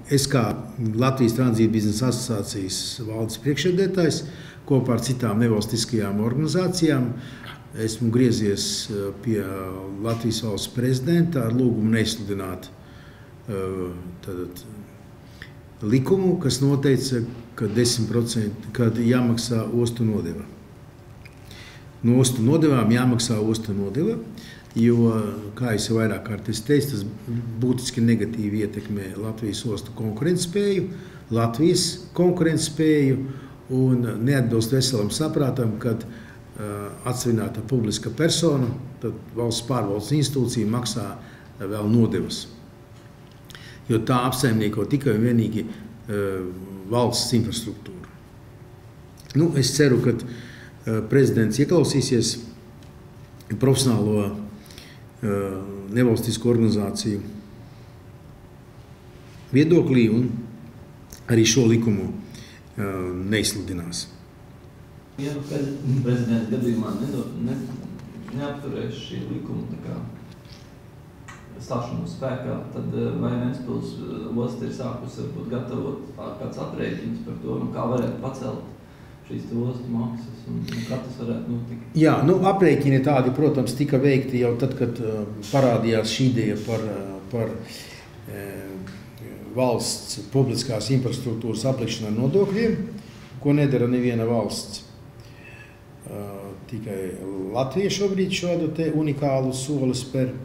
Es kā Latvijas tranzīta biznesa asociācijas valdes priekšsēdētājs kopā ar citām nevalstiskajām organizācijām esmu griezies pie Latvijas valsts prezidenta ar lūgumu neizsludināt likumu, kas noteica, ka 10% kad jāmaksā ostu nodeva. No ostu nodevām jāmaksā ostu nodeva, jo, kā es jau vairāk kārt teicu, tas būtiski negatīvi ietekmē Latvijas ostu konkurētspēju, Latvijas konkurētspēju un neatbilst veselam saprātam, kad atsvināta publiska persona, tad valsts pārvaldes institūcija maksā vēl nodevas. Jo tā apsaimnieko tikai un vienīgi valsts infrastruktūru. Es ceru, ka prezidents ieklausīsies profesionālo nevalstisko organizāciju viedoklī un arī šo likumu neizsludinās. Ja prezidents gadījumā neapturēs šī likuma stāšanos spēkā, tad vai Ventspils osta ir sākusi varbūt gatavot kāds aprēķins par to, kā varētu pacelt šīs ostu maksas un kā tas varētu notikt? Jā, aprēķini tādi, protams, tika veikti jau tad, kad parādījās šī ideja par valsts publiskās infrastruktūras aplikšanu ar nodokļiem, ko nedara neviena valsts. Tikai Latvija šobrīd šādu te unikālu soli spēr.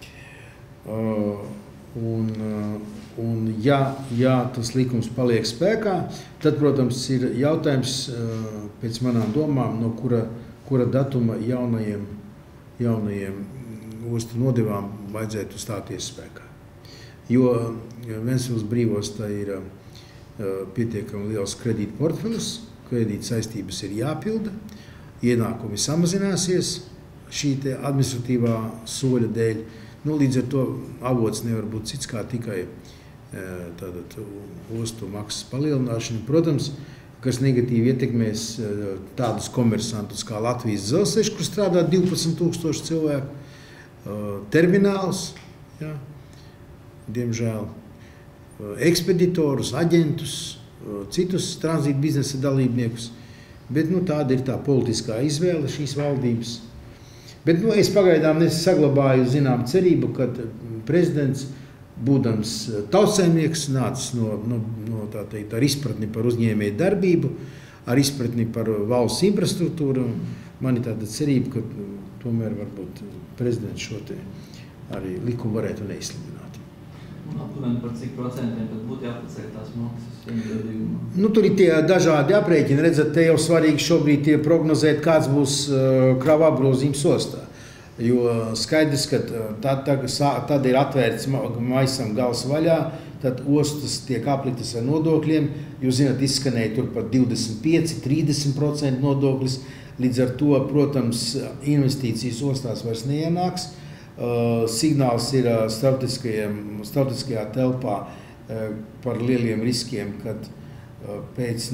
Ja tas likums paliek spēkā, tad, protams, ir jautājums pēc manām domām, no kura datuma jaunajiem ostu nodevām vajadzētu stāties spēkā. Jo Ventspils brīvostā ir pietiekami liels kredīta portfelis, kredīta saistības ir jāpilda, ienākumi samazināsies šī te administratīvā soļa dēļ. Līdz ar to avots nevar būt cits kā tikai ostu maksas palielināšana. Protams, kas negatīvi ietekmēs tādus komersantus kā Latvijas dzelzceļš, kur strādā 12,000 cilvēku, termināls, ja, diemžēl, ekspeditorus, aģentus, citus tranzīta biznesa dalībniekus. Bet tāda ir tā politiskā izvēle šīs valdības. Bet es pagaidām saglabāju cerību, ka prezidents, būdams tautsaimnieks, nācis ar izpratni par uzņēmēju darbību, ar izpratni par valsts infrastruktūru. Man ir tāda cerība, ka tomēr varbūt prezidents šo te arī likumu varētu neizsludināt. Un aptuveni par cik procentiem tad būtu jāpaceļ tās maksas vienā gadījumā? Tur ir tie dažādi aprēķini. Redzat, te jau svarīgi šobrīd prognozēt, kāds būs kravu apgrozījums ostā. Jo skaidrs, ka tad ir atvērts maisam gals vaļā, tad ostas tiek apliktas ar nodokļiem. Jūs zināt, izskanēja tur par 25–30% nodoklis. Līdz ar to, protams, investīcijas ostās vairs neienāks. Signāls ir starptautiskajā telpā par lieliem riskiem, kad pēc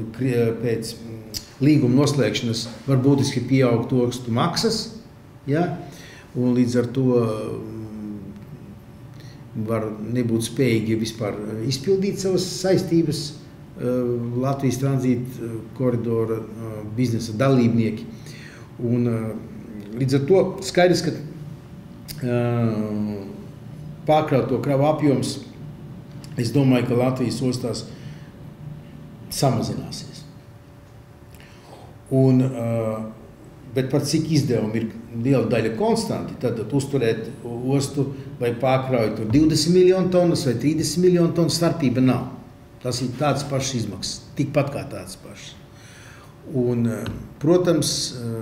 līguma noslēgšanas var būtiski pieaugt ostu maksas, ja? Un līdz ar to var nebūt spējīgi vispār izpildīt savas saistības Latvijas tranzīta koridora biznesa dalībnieki. Un līdz ar to skaidrs, ka pārkrauto kravu apjoms, es domāju, ka Latvijas ostās samazināsies. Bet par cik izdevumi ir liela daļa konstanti, tad uzturēt ostu vai pārkraut 20 miljonu tonnas vai 30 miljonu tonnas starpība nav. Tas ir tādas pašas izmaksas, tikpat kā tādas pašas. Un, protams,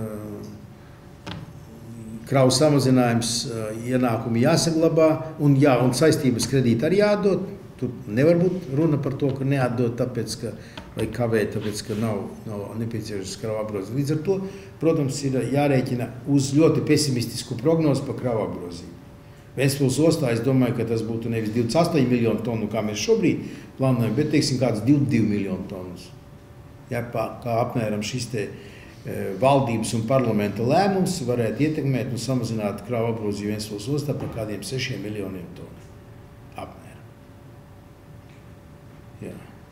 kravu samazinājums, ienākumi jāsaglabā un saistības kredīti arī jādod. Tur nevar būt runa par to, ka neatdod tāpēc, vai kavē, tāpēc, ka nav nepieciešams kravu apgrozījums. Līdz ar to, protams, ir jārēķina uz ļoti pesimistisku prognozi par kravu apgrozījumu. Ventspils ostā, es domāju, ka tas būtu nevis 28 miljonu tonu, kā mēs šobrīd plānojam, bet, teiksim, kāds 22 miljonu tonus. Ja, kā apmēram šis te valdības un parlamenta lēmums varētu ietekmēt un samazināt kravu apgrozījumu Ventspils ostā par kādiem 6 miljoniem tonu apmēram.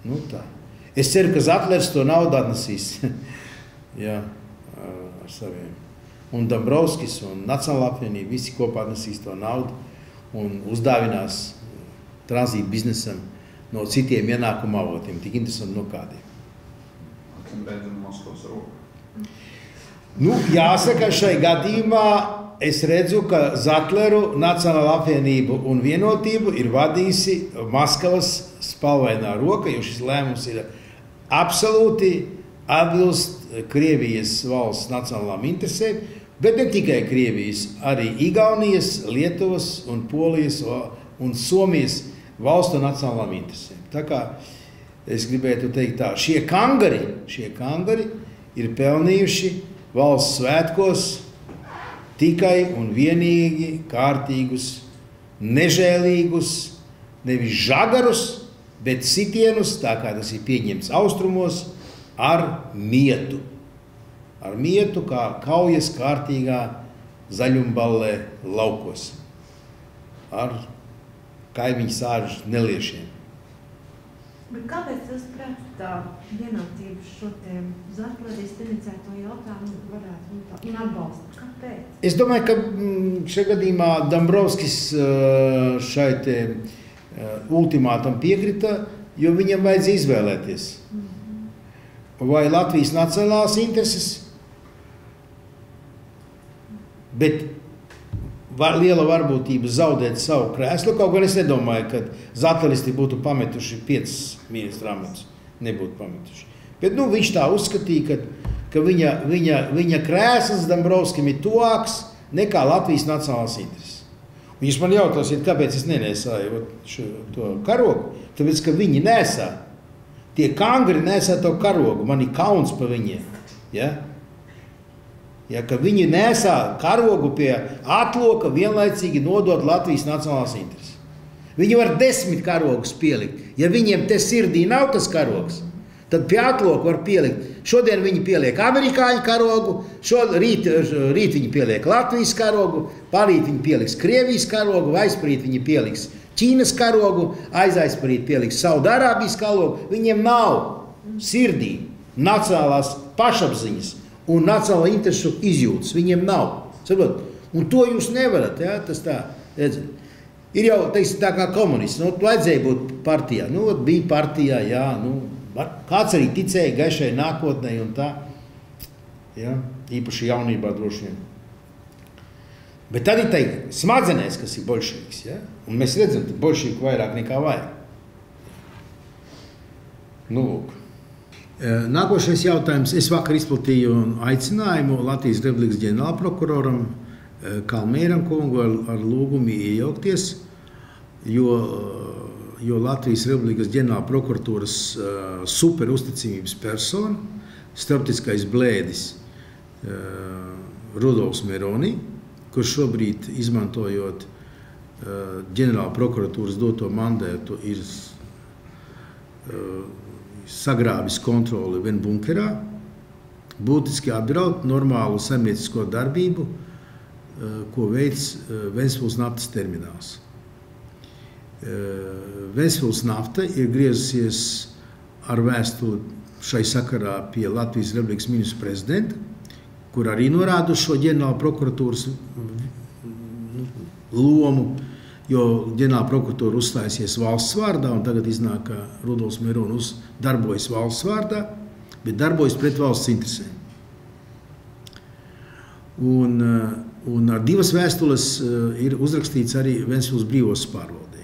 Nu tā. Es ceru, ka Zatlers to naudu atnesīs. Jā, ar saviem. Un Dombrovskis un Nacionālā apvienība visi kopā atnesīs to naudu un uzdāvinās tranzītu biznesam no citiem ienākuma avotiem. Tik interesanti no kādiem. Beidzam Moskavas roku. Nu, jāsaka, šai gadījumā es redzu, ka Zatleru Nacionālā apvienību un vienotību ir vadījusi Maskavas spalvainā roka, jo šis lēmums ir absolūti atbilst Krievijas valsts nacionālām interesēm, bet ne tikai Krievijas, arī Igaunijas, Lietuvas un Polijas un Somijas valstu nacionālām interesēm. Tā kā es gribētu teikt tā, šie kangari ir pelnījuši valsts svētkos tikai un vienīgi kārtīgus, nežēlīgus, nevis žagarus, bet sitienus, tā kā tas ir pieņemts austrumos, ar mietu. Ar mietu kā kaujas kārtīgā zaļumballē laukos. Ar kaimiņu sāžu neliešiem. Bet kāpēc tas prāt tā vienotība šo tiem Zatleris inicēto jautājumu varētu un atbalstu? Kāpēc? Es domāju, ka šajā gadījumā Dombrovskis šai te ultimātam piekrita, jo viņam vajadzēja izvēlēties. Vai Latvijas nacionālās intereses, bet liela varbūtība zaudēt savu krēslu, kaut gan es nedomāju, ka Zatleristi būtu pametuši 5 ministru amatus, nebūtu pametuši. Bet viņš tā uzskatīja, ka viņa krēsls Dombrovskim ir tuvāks nekā Latvijas nacionālās intereses. Un jūs man jautājat, kāpēc es nenesāju to karogu? Tāpēc, ka viņi nesā. Tie kangri nesā to karogu. Man ir kauns par viņiem. Ja? Ja, ka viņi nesā karogu pie atloka vienlaicīgi nodot Latvijas nacionālās intereses. Viņi var 10 karogus pielikt. Ja viņiem te sirdī nav tas karogs, tad pie atloka var pielikt. Šodien viņi pieliek amerikāņu karogu, rīt viņi pieliek Latvijas karogu, parīt viņi pieliks Krievijas karogu, aizparīt viņi pieliks Ķīnas karogu, aizparīt pieliks Saudārābijas karogu. Viņiem nav sirdī nacionālās pašapziņas un nacionāla interesu izjūtas. Viņiem nav. Saprot? Un to jūs nevarat. Ja? Tas tā, redzat. Ir jau, teiksim, tā kā komunists. Vajadzēja būt partijā. Bija partijā, jā. Kāds arī ticēja gaišai nākotnē un tā. Ja? Īpaši jaunībā droši vien. Bet tad ir teikt, smadzenēs, kas ir bolševiks. Ja? Un mēs redzam, ka bolševiku vairāk nekā vajag. Lūk. Nākošais jautājums. Es vakar izplatīju aicinājumu Latvijas Republikas ģenerālprokuroram Kalmēram kungu ar lūgumu iejaukties, jo Latvijas Republikas ģenerālprokuratūras superuzticamības persona, starptautiskais blēdis Rudolfs Meroni, kurš šobrīd, izmantojot ģenerālprokuratūras doto mandātu, ir sagrāvis kontroli Venbunkerā, būtiski apdraud normālu saimniecisko darbību, ko veids Ventspils naftas termināls. Ventspils nafta ir griezusies ar vēstuli šai sakarā pie Latvijas Republikas ministra prezidenta, kur arī norāda uz šo ģenerāla prokuratūras lomu, jo ģenerāla prokuratūra uzstājusies valsts vārdā, un tagad iznāk, ka Rudolfs Meronis darbojas valsts vārdā, bet darbojas pret valsts interesēm. Un ar 2 vēstules ir uzrakstīts arī Ventspils brīvos pārvaldē.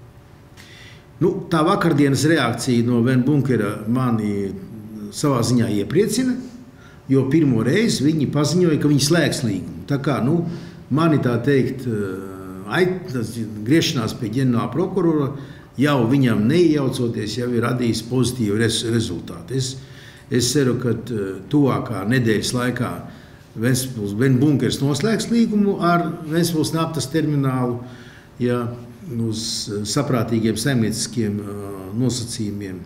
Tā vakardienas reakcija no Venbunkera mani savā ziņā iepriecina, jo pirmo reizi viņi paziņoja, ka viņi slēgs līgumu. Tā kā, mani tā teikt, griešanās pie ģenerāla prokurora jau viņam neiejaucoties, jau ir radījis pozitīvu rezultātu. Es ceru, ka tuvākā nedēļas laikā Venbunkers noslēgs līgumu ar Ventspils naftas terminālu, ja, uz saprātīgiem saimnieciskiem nosacījumiem.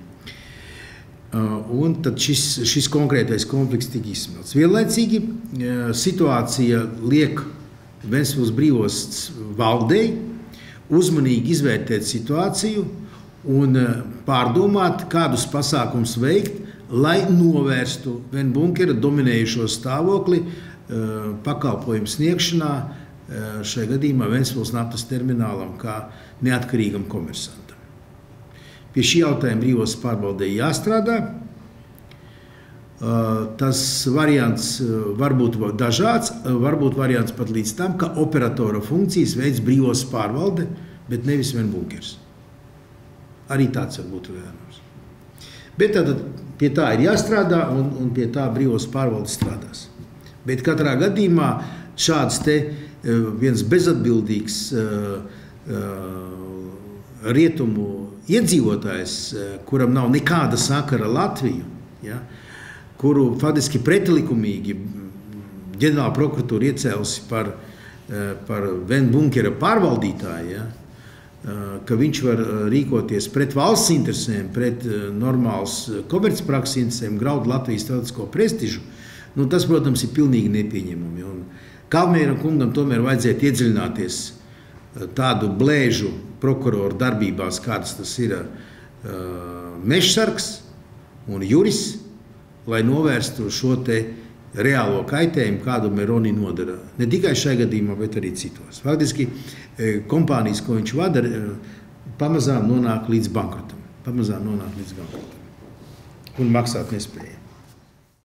Un tad šis konkrētais konflikts tika izsmelts. Vienlaicīgi situācija liek Ventspils brīvos valdei uzmanīgi izvērtēt situāciju un pārdomāt, kādus pasākums veikt, lai novērstu Venbunkera dominējušo stāvokli pakalpojumu sniegšanā, šajā gadījumā Ventspils naftas terminālam kā neatkarīgam komersantam. Pie šī jautājuma brīvos pārvaldē jāstrādā. Tas variants var būt dažāds, varbūt variants pat līdz tam, ka operatora funkcijas veids brīvos pārvalde, bet nevis Venbunkers. Arī tāds var būt variants. Bet tad pie tā ir jāstrādā un pie tā brīvos pārvaldes strādās. Bet katrā gadījumā šāds te viens bezatbildīgs rietumu iedzīvotājs, kuram nav nekāda sakara Latviju, ja, kuru faktiski pretlikumīgi ģenerāla prokuratūra iecēlusi par Venbunkera pārvaldītāju, ja, ka viņš var rīkoties pret valsts interesēm, pret normāls komercprakses interesēm, graud Latvijas tautisko prestižu, nu, tas, protams, ir pilnīgi nepieņemami. Un Kalmēra kungam tomēr vajadzētu iedziļināties tādu blēžu prokuroru darbībās, kādas tas ir mežsargs un juris, lai novērstu šo te reālo kaitējumu, kādu Meroni nodara. Ne tikai šajā gadījumā, bet arī citos. Faktiski kompānijas, ko viņš vada, pamazām nonāk līdz bankrotam. Un maksāt nespēja.